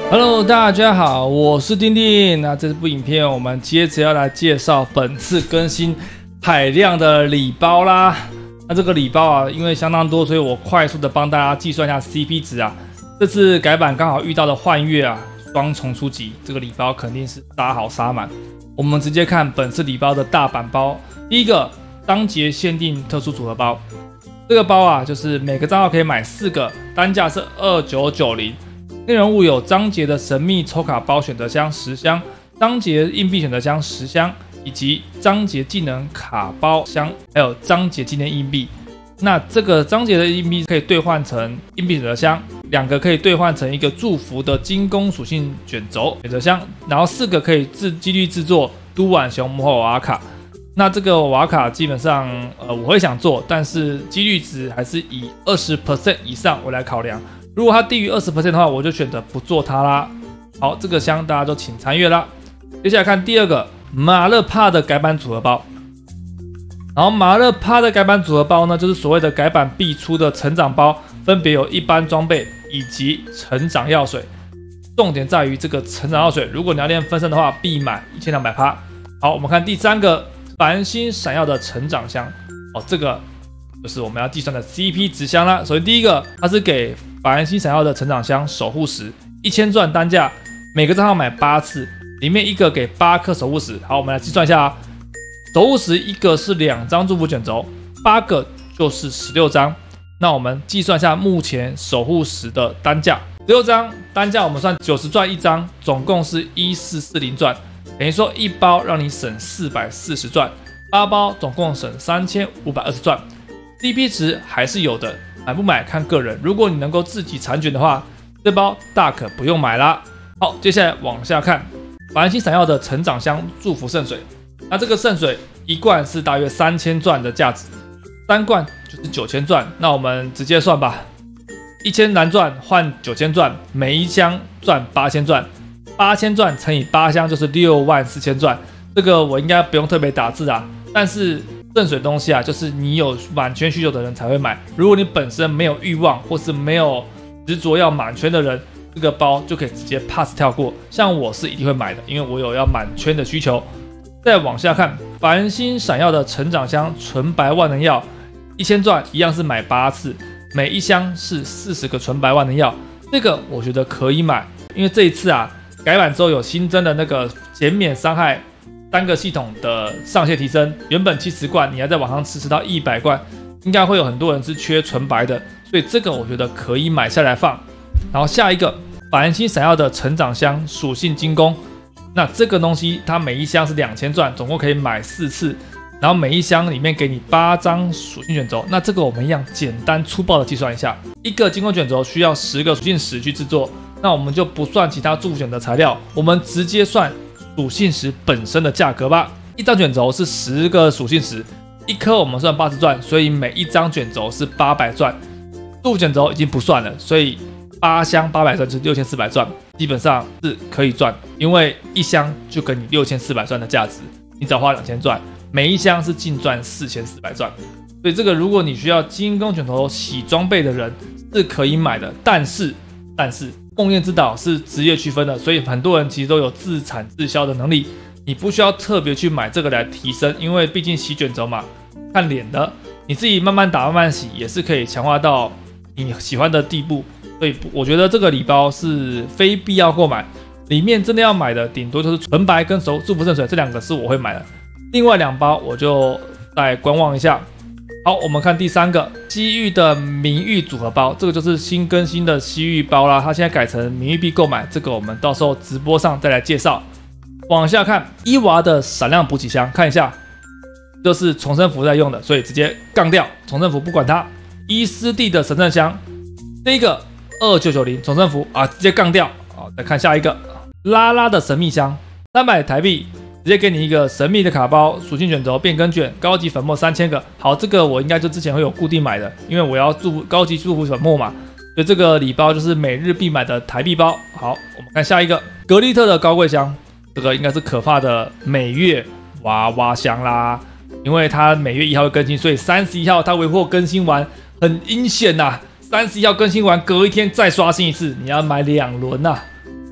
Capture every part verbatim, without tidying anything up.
Hello， 大家好，我是丁丁。那这部影片我们接着要来介绍本次更新海量的礼包啦。那这个礼包啊，因为相当多，所以我快速的帮大家计算一下 C P 值啊。这次改版刚好遇到的幻月啊，双重出击，这个礼包肯定是杀好杀满。我们直接看本次礼包的大版包，第一个章节限定特殊组合包。这个包啊，就是每个账号可以买四个，单价是二九九零。内容物有章节的神秘抽卡包选择箱十箱，章节硬币选择箱十箱，以及章节技能卡包箱，还有章节纪念硬币。那这个章节的硬币可以兑换成硬币选择箱，两个可以兑换成一个祝福的精工属性卷轴选择箱，然后四个可以自几率制作都碗熊魔法瓦卡。那这个瓦卡基本上，呃，我会想做，但是几率值还是以 百分之二十 以上我来考量。如果它低于 百分之二十 的话，我就选择不做它啦。好，这个箱大家都请参阅啦。接下来看第二个马勒帕的改版组合包。然后马勒帕的改版组合包呢，就是所谓的改版必出的成长包，分别有一般装备以及成长药水。重点在于这个成长药水，如果你要练分身的话，必买 一千两百趴。好，我们看第三个繁星闪耀的成长箱。哦，这个就是我们要计算的 C P 值箱啦。首先第一个，它是给繁星闪耀的成长箱守护石，一千钻单价，每个账号买八次，里面一个给八颗守护石。好，我们来计算一下啊，守护石一个是两张祝福卷轴，八个就是十六张。那我们计算一下目前守护石的单价，十六张单价我们算九十钻一张，总共是一千四百四十钻，等于说一包让你省四百四十钻，八包总共省三千五百二十钻。C P 值还是有的，买不买看个人。如果你能够自己残卷的话，这包大可不用买啦。好，接下来往下看，繁星闪耀的成长箱祝福圣水。那这个圣水一罐是大约三千钻的价值，三罐就是九千钻。那我们直接算吧，一千蓝钻换九千钻，每一箱赚八千钻，八千钻乘以八箱就是六万四千钻。这个我应该不用特别打字啊，但是圣水东西啊，就是你有满圈需求的人才会买。如果你本身没有欲望，或是没有执着要满圈的人，这个包就可以直接 pass 跳过。像我是一定会买的，因为我有要满圈的需求。再往下看，繁星闪耀的成长箱纯白万能药，一千钻一样是买八次，每一箱是四十个纯白万能药。这个我觉得可以买，因为这一次啊改版之后有新增的那个减免伤害。单个系统的上限提升，原本七十罐，你要在网上吃吃到一百罐，应该会有很多人是缺纯白的，所以这个我觉得可以买下来放。然后下一个繁星闪耀的成长箱属性精工，那这个东西它每一箱是两千钻，总共可以买四次，然后每一箱里面给你八张属性卷轴。那这个我们一样简单粗暴的计算一下，一个精工卷轴需要十个属性石去制作，那我们就不算其他助选的材料，我们直接算属性石本身的价格吧。一张卷轴是十个属性石，一颗我们算八十钻，所以每一张卷轴是八百钻。祝福卷轴已经不算了，所以八箱八百钻就是六千四百钻，基本上是可以赚，因为一箱就给你六千四百钻的价值，你只要花两千钻，每一箱是净赚四千四百钻。所以这个如果你需要精工卷轴洗装备的人是可以买的，但是但是。梦魇之岛是职业区分的，所以很多人其实都有自产自销的能力，你不需要特别去买这个来提升，因为毕竟洗卷轴嘛，看脸的，你自己慢慢打慢慢洗也是可以强化到你喜欢的地步，所以我觉得这个礼包是非必要购买，里面真的要买的顶多就是纯白跟祝福圣水这两个是我会买的，另外两包我就再观望一下。好，我们看第三个西域的名誉组合包，这个就是新更新的西域包啦，它现在改成名誉币购买，这个我们到时候直播上再来介绍。往下看伊娃的闪亮补给箱，看一下，这是重生服在用的，所以直接杠掉，重生服不管它。伊斯蒂的神圣箱，这个二九九零重生服啊，直接杠掉。好，再看下一个拉拉的神秘箱，三百台币。直接给你一个神秘的卡包，属性卷轴变更卷，高级粉末三千个。好，这个我应该就之前会有固定买的，因为我要祝高级祝福粉末嘛，所以这个礼包就是每日必买的台币包。好，我们看下一个格利特的高贵箱，这个应该是可怕的每月娃娃箱啦，因为它每月一号会更新，所以三十一号它微货更新完很阴险呐、啊，三十一号更新完隔一天再刷新一次，你要买两轮呐。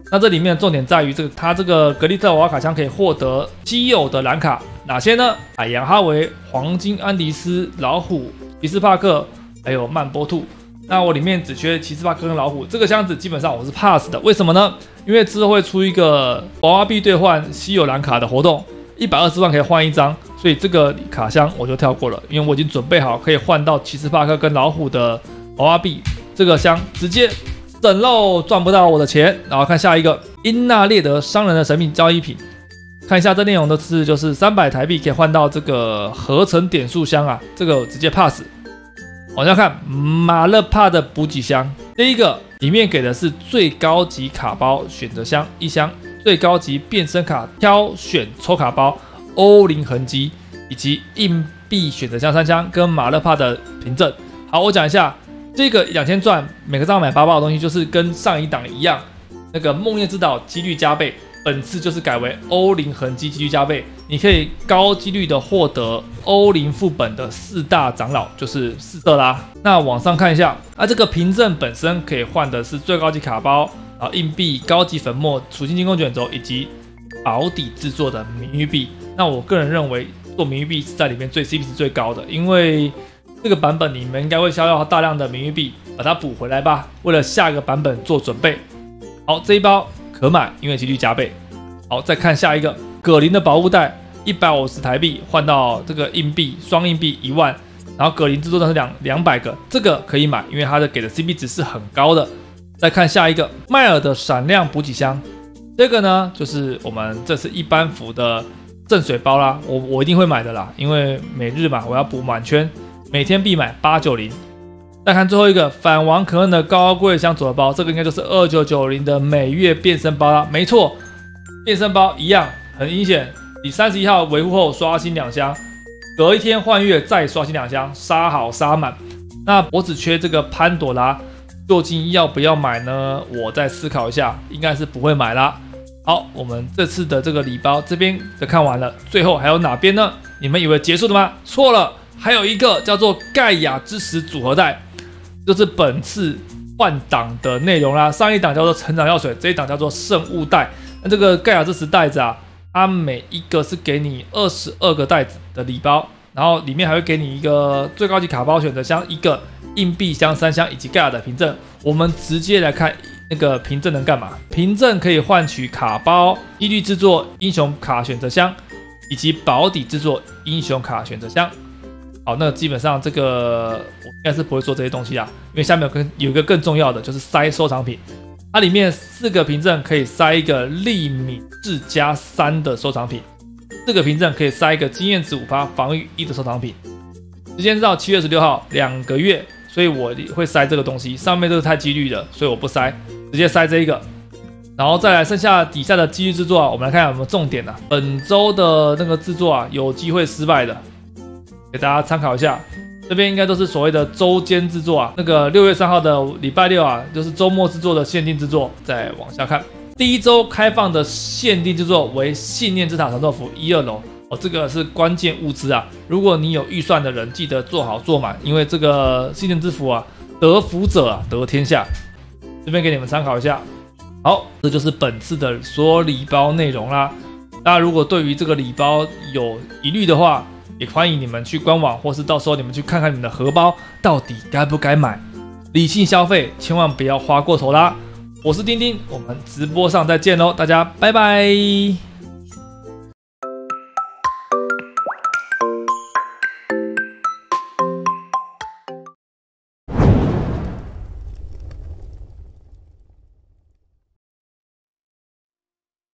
那这里面的重点在于这个，它这个格利特娃娃卡枪可以获得稀有的蓝卡，哪些呢？海洋哈维、黄金安迪斯、老虎、骑士帕克，还有曼波兔。那我里面只缺骑士帕克跟老虎，这个箱子基本上我是 pass 的。为什么呢？因为之后会出一个娃娃币兑换稀有蓝卡的活动，一百二十万可以换一张，所以这个卡箱我就跳过了，因为我已经准备好可以换到骑士帕克跟老虎的娃娃币，这个箱直接省漏，赚不到我的钱。然后看下一个英纳列德商人的神秘交易品，看一下这内容的是就是三百台币可以换到这个合成点数箱啊，这个我直接 pass。往下看马勒帕的补给箱，第一个里面给的是最高级卡包选择箱一箱，最高级变身卡挑选抽卡包欧林痕迹，以及硬币选择箱三箱跟马勒帕的凭证。好，我讲一下这个两千钻每个账买八包的东西，就是跟上一档一样，那个梦魇之岛几率加倍，本次就是改为欧林痕迹几率加倍，你可以高几率的获得欧林副本的四大长老，就是四色啦。那往上看一下，啊，这个凭证本身可以换的是最高级卡包，然后硬币、高级粉末、属性进攻卷轴以及保底制作的名誉币。那我个人认为做名誉币是在里面最 C P 值最高的，因为这个版本你们应该会消耗大量的名誉币，把它补回来吧，为了下个版本做准备。好，这一包可买，因为几率加倍。好，再看下一个葛林的宝物袋，一百五十台币换到这个硬币，双硬币一万，然后葛林制作的是两两百个，这个可以买，因为它的给的 C P 值是很高的。再看下一个迈尔的闪亮补给箱，这个呢就是我们这次一般服的正水包啦，我我一定会买的啦，因为每日嘛我要补满圈，每天必买八九零。再看最后一个反王可恩的高贵箱组合包，这个应该就是二九九零的每月变身包啦，没错。变身包一样，很阴险。你三十一号维护后刷新两箱，隔一天换月再刷新两箱，杀好杀满。那我只缺这个潘朵拉，究竟要不要买呢？我再思考一下，应该是不会买啦。好，我们这次的这个礼包这边就看完了，最后还有哪边呢？你们以为结束了吗？错了，还有一个叫做盖亚之石组合袋，就是本次换档的内容啦。上一档叫做成长药水，这一档叫做圣物袋。那这个盖亚之石袋子啊，它每一个是给你二十二个袋子的礼包，然后里面还会给你一个最高级卡包选择箱一个，硬币箱三箱以及盖亚的凭证。我们直接来看那个凭证能干嘛？凭证可以换取卡包、几率制作英雄卡选择箱以及保底制作英雄卡选择箱。好，那基本上这个我应该是不会做这些东西啊，因为下面有更有一个更重要的就是塞收藏品。它里面四个凭证可以塞一个利敏智加三的收藏品，四个凭证可以塞一个经验值 百分之五 防御一的收藏品。时间是到七月十六号，两个月，所以我会塞这个东西。上面这个太几率了，所以我不塞，直接塞这一个。然后再来剩下底下的几率制作啊，我们来看有没有重点啊。本周的那个制作啊，有机会失败的，给大家参考一下。这边应该都是所谓的周间制作啊，那个六月三号的礼拜六啊，就是周末制作的限定制作。再往下看，第一周开放的限定制作为信念之塔长寿服一二楼哦，这个是关键物资啊。如果你有预算的人，记得做好做满，因为这个信念之符啊，得福者啊得天下。这边给你们参考一下。好，这就是本次的所有礼包内容啦。大家如果对于这个礼包有疑虑的话，也欢迎你们去官网，或是到时候你们去看看你们的荷包到底该不该买，理性消费，千万不要花过头啦。我是丁丁，我们直播上再见喽，大家拜拜。